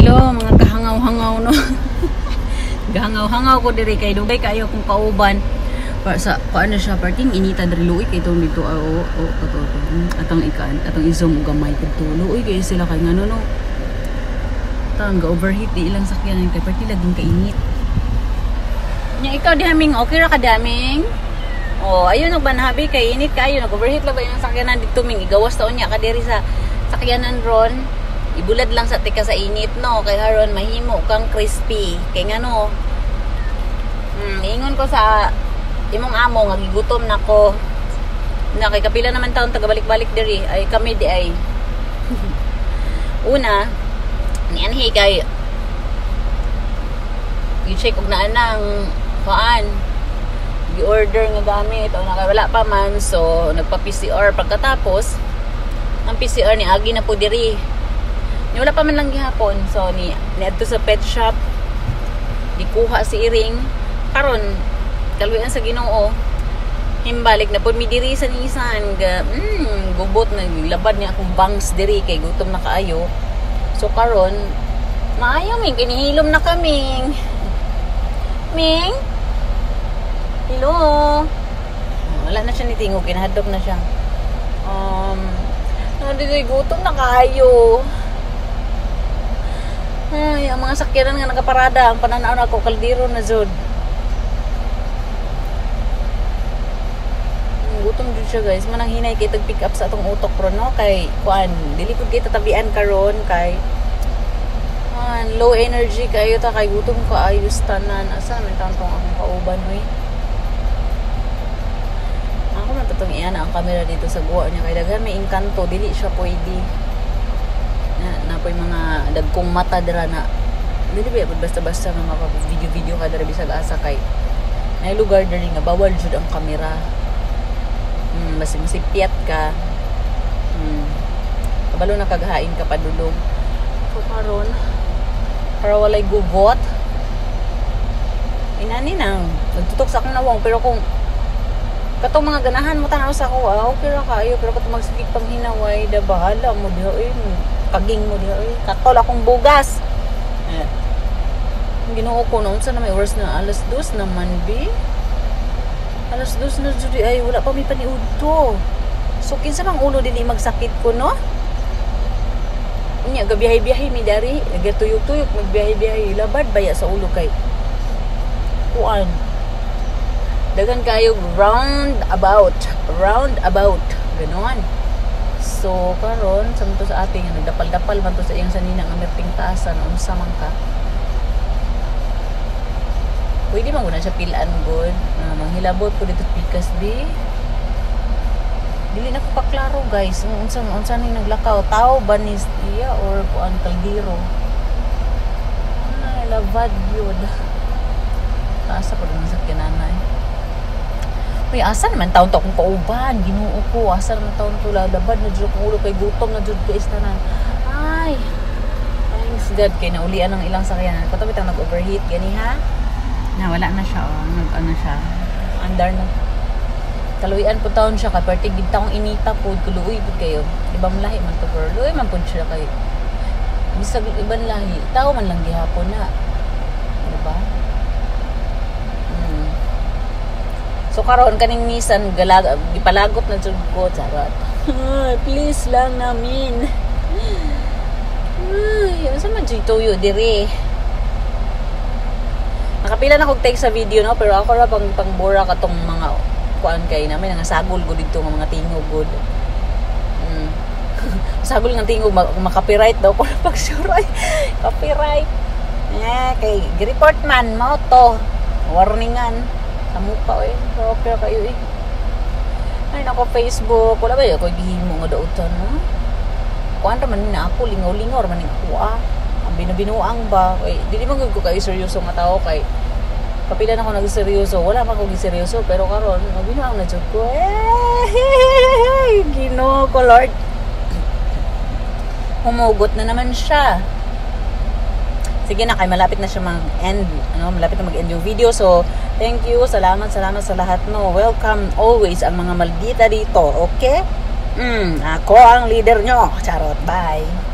Hello mga kahangaw-hangaw no. Gahangaw-hangaw ko diri kay dugay kayo kung kauban. Para sa paano siya parting inita diri luoy kay tong dito kato atong ikaan atong i-zoom gamay dito luoy kay sila kay ngano no. Tang overheat di ilang sakyanan kay parti laging kainit. Nya ikaw di haming okay ra ka daming. Oh, ayun nagbanhabi kay init kayo nag-overheat lang ba yung sakyanan dito ming igawas taon niya ka diri sa sakyanan ron. Ibulad lang sa tika sa init no kay haron mahimo kang crispy kay ngano ingon ko sa imong amo nga gigutom nako na kay kapila naman taon tagabalik-balik diri ay kami di ay una ni anhi kay i-check og naa nang kuan i-order nga gamit o nakawala pa man so nagpa-PCR pagkatapos ang PCR ni agi na po diri. Wala pa man lang gihapon. So, ni adto sa pet shop. Di kuha si Iring. Karon kaluyan sa Ginoo. Himbalik na po mi diri sa Nissan. Gubot na labad niya akong bangs diri kay gutom na kaayo. So, karon maayo ming kinihilom na kaming. Ming? Hello? Wala na siya ni tingog. Kinahadlok na siya. Dito gutom na kaayo. Ay, ang mga sakyanan nga nakaparada, ang pananaw na ako, kaldero na zod. Gutom din siya guys. Manang hinay kay tag-pick up sa atong utok ron, no? Kay, kuan, dilipod kay tatabian karon kay, low energy kayo ta, kay gutom ka ayos tanan. Asa, may tantong akong kauban, wey. Ako natatong iyan ang camera dito sa guwa niya. Kay daghan may inkanto, dili siya pwede. Na po yung mga dagkong mata dira na dili ba basta-basta nga maka-video ka dira bisag asa kay na lugar diri nga bawal jud ang kamera masipyat ka kabalo na kagahain ka padulong so karon para walay gugot inani nang nagtutok sa akong nawong pero kung katong mga ganahan mo tanaw sa ako okay ra kayo pero katong magsigig pang hinaway da bahala mo diha kaging mo diha katol akong bugas Ginoo ko noon sa na may oras na alas 2 naman bi alas 2 na jud ay wala pa mi paniud to so kinsa mang ulo dili magsakit ko no unya gabiyahe-biyahe mi dari nagatuyok-tuyok magbiyahe-biyahe labad baya sa ulo kay kuan dagan kayo round about ganon. So karon samto sa ating nagdapal-dapal man to sa iyang sanina nga merting taasan unsa man ka pwede man guna siya pilaan good manghilabot ko dito pikas bi dili na ko pa klaro guys unsa ning naglakaw tao ba ni iya or kuan kaldero ay lavad yun taasa pa rin sa kinanay. Uy, asa naman taon to akong kauban, Ginoo ko, asa naman taon to lalabad na dyan akong ulo kay gutom na dyan guys tanan. Ay, thanks God kay naulian ng ilang sakyanan. Katabi tang nag-overheat, gani ha? Na, wala na siya, nag-ano siya, andar na. Kaluian po taon siya, kaparte gid taong inita po, kuluoy po kayo. Ibang lahi man to, pero luoy man po siya kayo. Bisag ibang lahi, tao man lang gihapon na. Diba? So karon kaning Nissan gipalagot na jud ko charot. Please lang namin. Ay, asa man jud toyo dire. Nakapila na kog take sa video no, pero ako ra pangbura katong mga kuan kay namin nga sagol gud dito nga mga tingog gud. Sagol nga tingog maka-copyright daw ko pag sure ay copyright. Kay report man mo to. Warningan. Sa mukha pero okay kayo ay nako Facebook wala ba yun ako gihimo nga dautan no kuan ra man na ako lingaw-lingaw man ako ang binubinuang ba kay dili man ko kayo seryoso nga tao kay kapila na ako nagseryoso wala man ko giseryoso pero karon binuang na jud ko Ginoo ko Lord humugot na naman siya. Sige na, kay malapit na siya mag-end. Malapit na mag-end yung video. So, thank you. Salamat sa lahat, no. Welcome always ang mga maldita dito. Okay? Ako ang leader nyo. Charot. Bye.